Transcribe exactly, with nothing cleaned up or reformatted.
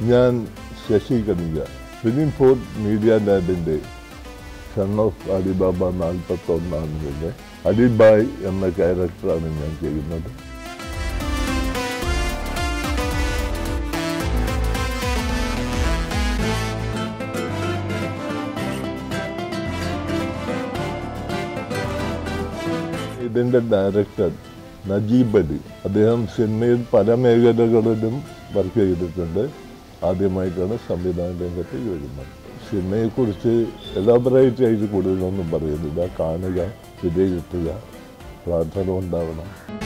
ഞാൻ Sasi kalinka. Winning for Media Lab in the son of Alibaba നാൽപ്പത്തൊന്ന് ആണെന്നില്ലേ അലിബായ് എന്ന ക്യാരക്ടറാണ് ഞാൻ ചെയ്യുന്നത്. ഇതിൻ്റെ ഡയറക്ടർ നജീബ് അലി, അദ്ദേഹം സിനിമയിൽ പല മേഖലകളിലും വർക്ക് ചെയ്തിട്ടുണ്ട്. ആദ്യമായിട്ടാണ് സംവിധാന രംഗത്ത് വരുന്നത്. സിനിമയെക്കുറിച്ച് എലാബറേറ്റ് ആയിട്ട് കൂടുതലൊന്നും പറയുന്നില്ല. കാണുക, വിലയിരുത്തുക, പ്രാർത്ഥന ഉണ്ടാവണം.